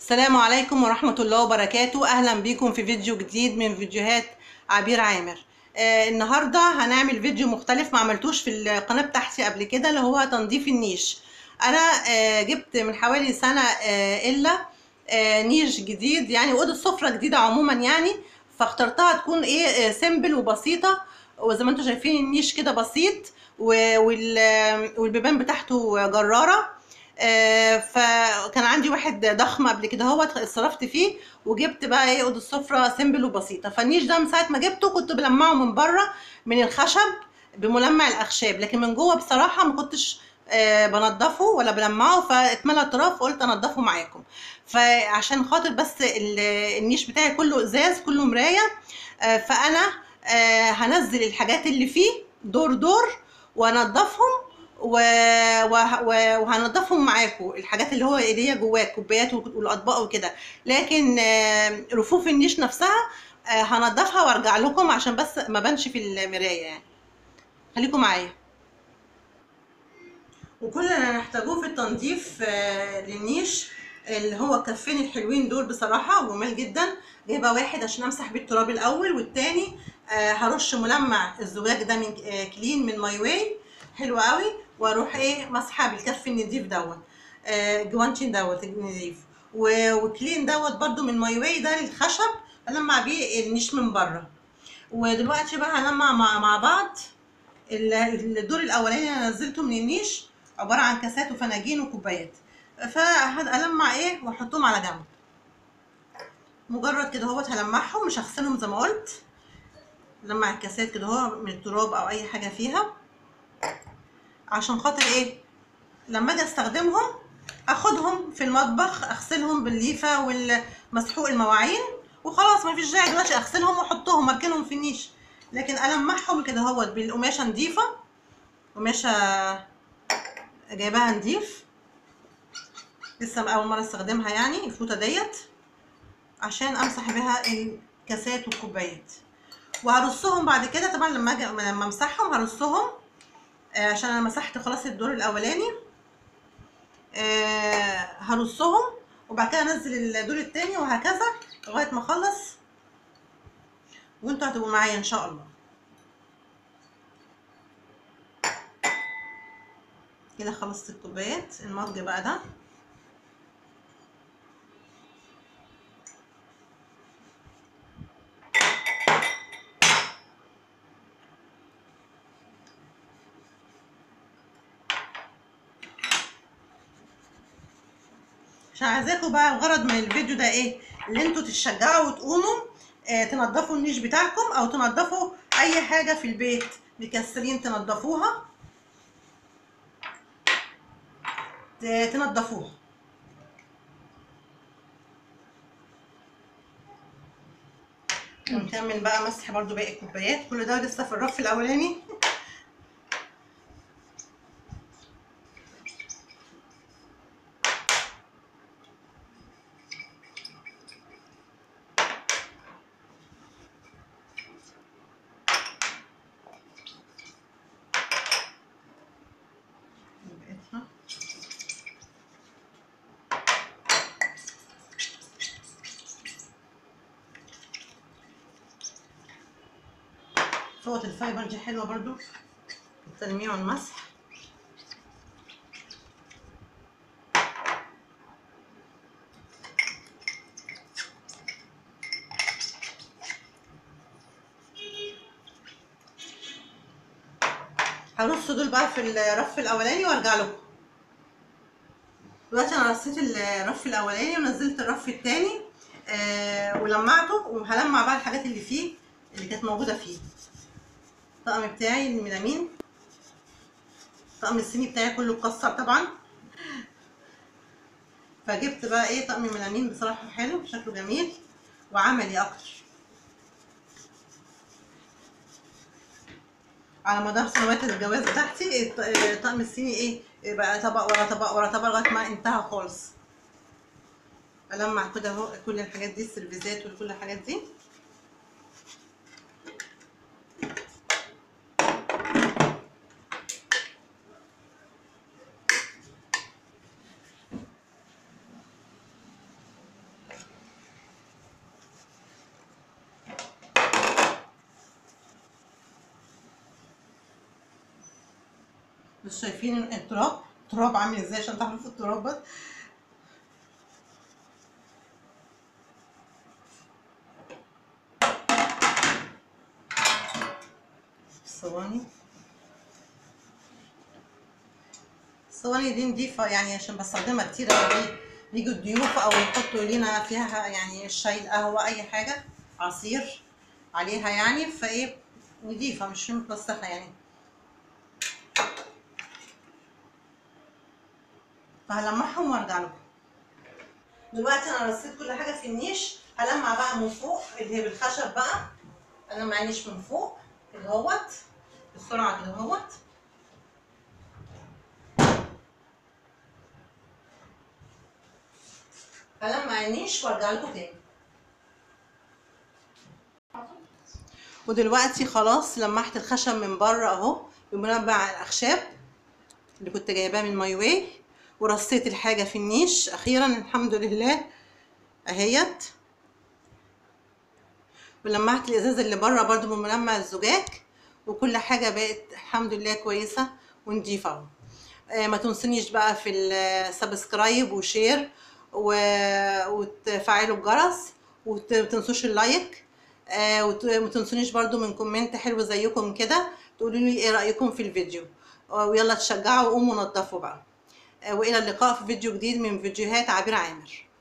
السلام عليكم ورحمة الله وبركاته. أهلا بكم في فيديو جديد من فيديوهات عبير عامر. النهاردة هنعمل فيديو مختلف ما عملتوش في القناة بتاعتي قبل كده، اللي هو تنظيف النيش. أنا جبت من حوالي سنة إلا نيش جديد، يعني أوضة سفرة جديدة عموما يعني. فاخترتها تكون سيمبل وبسيطة، وزي ما انتم شايفين النيش كده بسيط والبيبان بتاعته جرارة. فكان عندي واحد ضخم قبل كده، هو اتصرفت فيه وجبت بقى اوضه السفره سيمبل وبسيطه. فالنيش ده من ساعه ما جبته كنت بلمعه من بره من الخشب بملمع الاخشاب، لكن من جوه بصراحه ما كنتش بنضفه ولا بلمعه، فاتملى تراب فقلت انضفه معاكم. فعشان خاطر بس النيش بتاعي كله ازاز كله مرايه، فانا هنزل الحاجات اللي فيه دور دور وانضفهم وهنضفهم معاكم، الحاجات اللي هي جواه الكوبايات والاطباق وكده. لكن رفوف النيش نفسها هنضفها وارجع لكم عشان بس ما بانش في المرايه يعني. خليكم معايا. وكل اللي هنحتاجوه في التنظيف للنيش اللي هو كفين الحلوين دول، بصراحه جمال جدا. جايبه واحد عشان امسح بيه التراب الاول، والتاني هرش ملمع الزجاج ده من كلين من ماي واي، حلو قوي. واروح مسحه بالكف النضيف دوت، جوانتين دوت النضيف، وكلين دوت برده من ماي واي ده للخشب، المع بيه النيش من بره. ودلوقتي بقى هنلمع مع بعض. الدور الاولاني انا نزلته من النيش عباره عن كاسات وفناجين وكوبايات، فهلمع واحطهم على جنب. مجرد كده اهوت هلمعهم، مش هغسلهم زي ما قلت. لمع الكاسات كده اهو من التراب او اي حاجه فيها، عشان خاطر لما اجي استخدمهم اخدهم في المطبخ اغسلهم بالليفه والمسحوق المواعين وخلاص، ما فيش داعي دلوقتي اغسلهم واحطهم اركنهم في النيش. لكن المعهم كده اهوت بالقماشه نضيفه، قماشه جايباها نضيف، لسه اول مره استخدمها يعني الفوطه ديت، عشان امسح بها الكاسات والكوبايات. وهرصهم بعد كده طبعا لما امسحهم هرصهم، عشان انا مسحت خلاص الدور الاولاني. هرصهم وبعد كده انزل الدور التاني وهكذا لغايه ما اخلص، وانتوا هتبقوا معايا ان شاء الله. كده خلصت الكوبايات. المج بقى ده عشان عايزاكم بقى، الغرض من الفيديو ده اللي انتوا تتشجعوا وتقوموا تنضفوا النيش بتاعكم، او تنضفوا اي حاجه في البيت مكسلين تنضفوها، تنضفوها. ونكمل بقى مسح برضو باقي الكوبايات. كل ده لسه في الرف الاولاني. فوط الفايبر دي حلوه برضو التلميع والمسح. هرص دول بقى في الرف الاولاني وارجع لكم. دلوقتي انا رصيت الرف الاولاني ونزلت الرف التاني ولمعته، وهلمع بقى الحاجات اللي فيه اللي كانت موجوده فيه. الطقم بتاعي الميلامين، الطقم الصيني بتاعي كله اتكسر طبعا، فجبت بقى طقم ميلامين بصراحه حلو شكله جميل وعملي اكتر. على مدار سنوات الجواز بتاعتي الطقم الصيني بقى طبق ورا طبق ورا طبق لغايه ما انتهى خالص. المع كده اهو كل الحاجات دي، السيرفيزات وكل الحاجات دي. بس شايفين التراب عامل ازاي عشان تعرفوا التراب بس. الصواني دي نضيفة يعني عشان بستخدمها كتير لما بيجوا الضيوف او يحطوا لينا فيها يعني الشاي القهوة اي حاجة عصير عليها يعني، فايه نضيفة مش متوسخة يعني. فهلمعهم وارجع لكم. دلوقتي انا رصيت كل حاجة في النيش، هلمع بقى من فوق اللي هي بالخشب بقى. هلمع النيش من فوق كده اهوت بسرعة كده اهوت. هلمع النيش وارجع لكم تاني. ودلوقتي خلاص لمحت الخشب من بره اهو بمنبع الاخشاب اللي كنت جايباه من ماي واي، ورصيت الحاجه في النيش اخيرا الحمد لله اهيت. ولمعت الازاز اللي بره برده بملمع الزجاج، وكل حاجه بقت الحمد لله كويسه ونضيفه اهو. ما تنسونيش بقى في السبسكرايب وشير وتفعلوا الجرس، ومتنسوش اللايك. ومتنسونيش برضو من كومنت حلو زيكم كده تقولوا لي ايه رأيكم في الفيديو. ويلا تشجعوا وقوموا نضفوا بقى. والى اللقاء في فيديو جديد من فيديوهات عبير عامر.